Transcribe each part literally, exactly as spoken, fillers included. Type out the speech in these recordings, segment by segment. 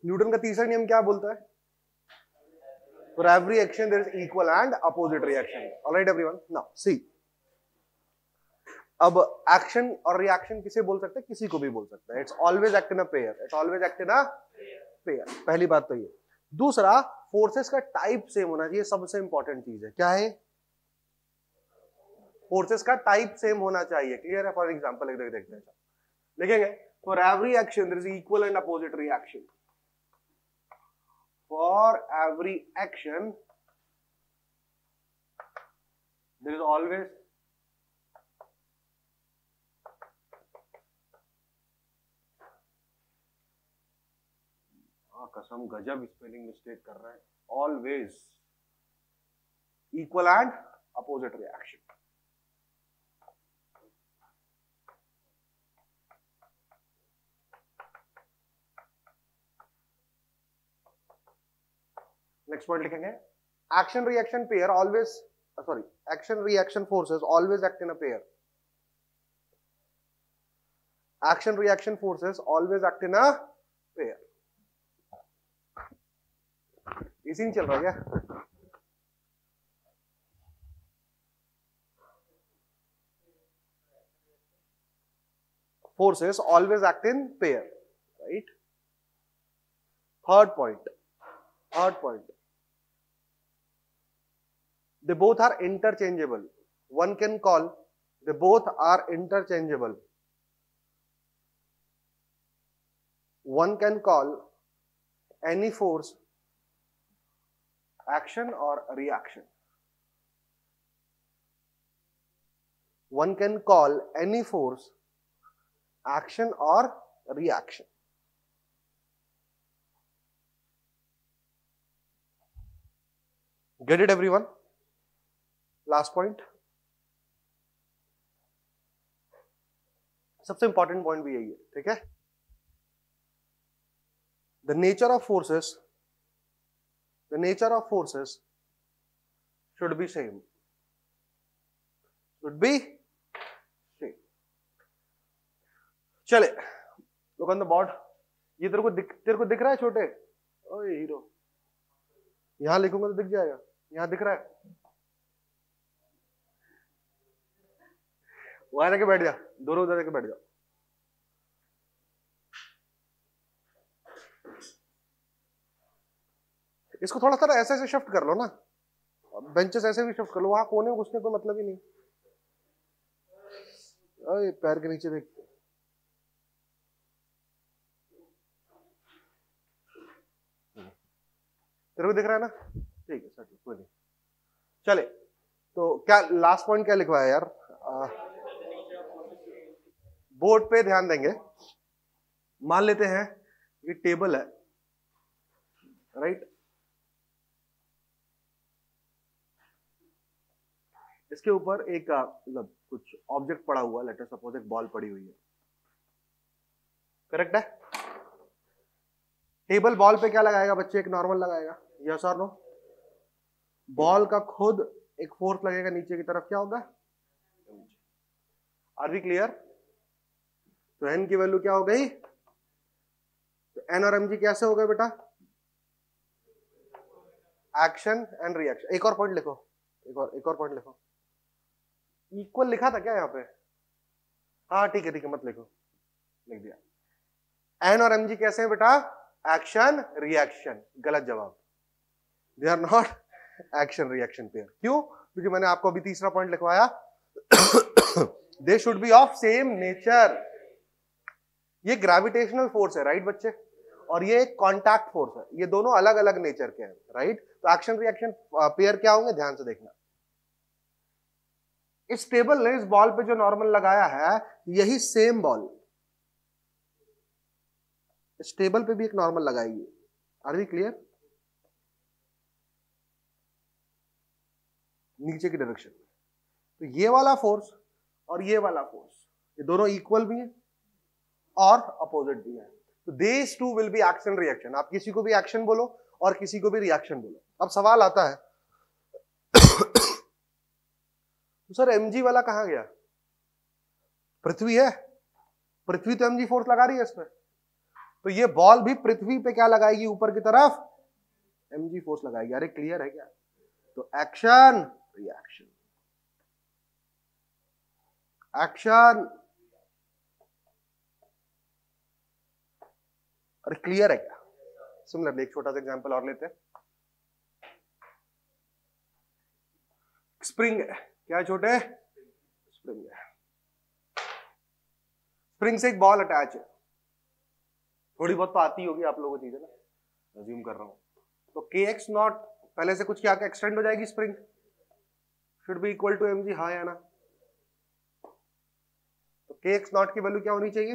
Newton का तीसरा नियम क्या बोलता है? For every action there is equal and opposite reaction. Alright everyone, now see, अब एक्शन और रिएक्शन किसे बोल सकते हैं? किसी को भी बोल सकते हैं। It's always act in a pair, it's always act in a pair. पहली बात तो ये। दूसरा, फोर्सेस का टाइप सेम होना चाहिए, सबसे इंपॉर्टेंट चीज है। क्या है? फोर्सेस का टाइप सेम होना चाहिए। क्लियर है? फॉर एग्जांपल एक देख देखते हैं, लिखेंगे for every action there is equal and opposite reaction. For every action there is always कसम गजब स्पेलिंग मिस्टेक कर रहा है, always equal and opposite reaction. Next point लिखेंगे action reaction pair always, sorry, action reaction forces always act in a pair. Action reaction forces always act in a pair. ये scene चल रहा है क्या? Forces always act in pair, right? Third point, third point. They both are interchangeable. One can call, they both are interchangeable. One can call any force action or reaction. One can call any force action or reaction. Get it everyone? Last point. सबसे important point भी यही है, ठीक है? The nature of forces, the nature of forces should be same. Should be same. चले, look on the board. ये तेरे को दिख तेरे को दिख रहा है छोटे? ओए हीरो, यहां लिखूंगा तो दिख जाएगा। यहां दिख रहा है? वहां जाके बैठ जा, दोनों उधर जाके बैठ जा। इसको थोड़ा सा ऐसे ऐसे शिफ्ट कर लो ना, बेंचेस ऐसे भी शिफ्ट कर लो, वहां कोने में घुसने कोई मतलब ही नहीं। ओए पैर के नीचे देख, तेरे को दिख रहा है ना? ठीक है सर, कोई नहीं। चले, तो क्या लास्ट पॉइंट क्या लिखवाया यार? आ, बोर्ड पे ध्यान देंगे। मान लेते हैं ये टेबल है, राइट? इसके ऊपर एक मतलब कुछ ऑब्जेक्ट पड़ा हुआ, लेट अस सपोज एक बॉल पड़ी हुई है, करेक्ट है? टेबल बॉल पे क्या लगाएगा बच्चे? एक नॉर्मल लगाएगा, यस और नो? बॉल का खुद एक फोर्स लगेगा नीचे की तरफ, क्या होगा? Are we clear? तो एन की वैल्यू क्या हो गई? तो एन और एम जी कैसे हो गए बेटा? Action and reaction. एक और पॉइंट लिखो, एक और एक और पॉइंट लिखो। इक्वल लिखा था क्या यहाँ पे? हाँ ठीक है ठीक है, मत लिखो, लिख दिया। एन और एम जी कैसे हैं बेटा? Action reaction. गलत जवाब, they are not action reaction pair. क्यों? क्योंकि मैंने आपको अभी तीसरा पॉइंट लिखवाया, they should be of same nature. ये ग्रेविटेशनल फोर्स है, राइट बच्चे? और ये एक कॉन्टैक्ट फोर्स है, ये दोनों अलग अलग नेचर के हैं, राइट? तो एक्शन रिएक्शन पेयर क्या होंगे, ध्यान से देखना। इस टेबल ने इस बॉल पे जो नॉर्मल लगाया है, यही सेम बॉल इस टेबल पे भी एक नॉर्मल लगाएगी। Are we clear? नीचे की डायरेक्शन में। तो ये वाला फोर्स और ये वाला फोर्स, ये दोनों इक्वल भी हैं और अपोजिट भी हैं। तो these two will be action reaction। आप किसी को भी एक्शन बोलो और किसी को भी रिएक्शन बोलो। अब सवाल आता है तो सर एमजी वाला कहां गया? पृथ्वी है, पृथ्वी तो एमजी फोर्स लगा रही है इस पर, तो ये बॉल भी पृथ्वी पे क्या लगाएगी, ऊपर की तरफ एमजी फोर्स लगाएगी। अरे क्लियर है क्या? तो एक्शन रिएक्शन, एक्शन। अरे क्लियर है क्या? सिमिलरली एक छोटा सा एग्जांपल और लेते हैं। स्प्रिंग है, क्या है छोटे? स्प्रिंग है। स्प्रिंग से एक बॉल अटैच है, थोड़ी बहुत तो आती होगी आप लोगों को चीजें ना, अज्यूम कर रहा हूं। तो के एक्स नॉट पहले से कुछ क्या एक्सटेंड हो जाएगी, spring should be equal to M G, हाँ या ना? तो के एक्स नॉट की वैल्यू क्या होनी चाहिए?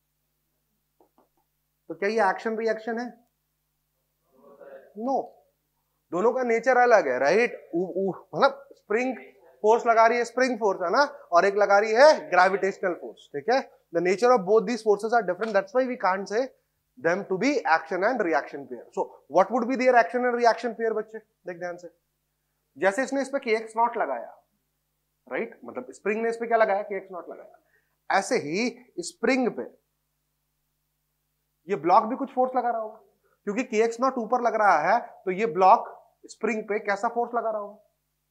तो क्या ये एक्शन रिएक्शन है? नो, दोनों का नेचर अलग है, राइट? मतलब स्प्रिंग फोर्स लगा रही है, स्प्रिंग फोर्स है ना, और एक लगा रही है ग्रेविटेशनल फोर्स, ठीक है? The nature of both these forces are different, that's why we can't say them to be action and reaction pair. So what would be their action and reaction pair बच्चे? देख ध्यान से, जैसे इसने इस पे के एक्स नॉट लगाया, right right? मतलब स्प्रिंग ने इस पे क्या लगाया, के एक्स नॉट लगाया, ऐसे ही स्प्रिंग पे ये ब्लॉक भी कुछ फोर्स लगा रहा होगा, क्योंकि के एक्स नॉट ऊपर लग रहा है, तो ये ब्लॉक स्प्रिंग पे कैसा फोर्स लगा रहा होगा?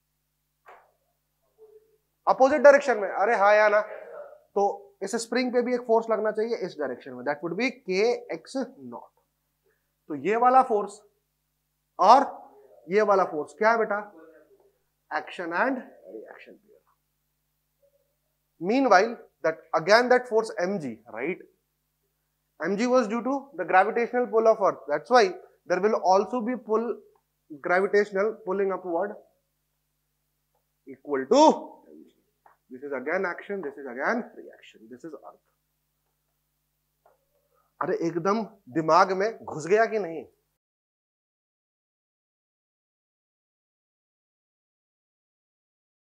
अपोजिट डायरेक्शन में। अरे हाँ या ना? तो इस स्प्रिंग पे भी एक फोर्स लगना चाहिए इस डायरेक्शन में, that would be K x naught. तो ये वाला फोर्स और ये वाला फोर्स क्या है बेटा? Action and reaction pair. Meanwhile that again that force mg, right? mg was due to the gravitational pull of earth, that's why there will also be pull, gravitational pulling upward equal to mg. This is again action, this is again reaction, this is earth. अरे एकदम दिमाग में घुस गया कि नहीं?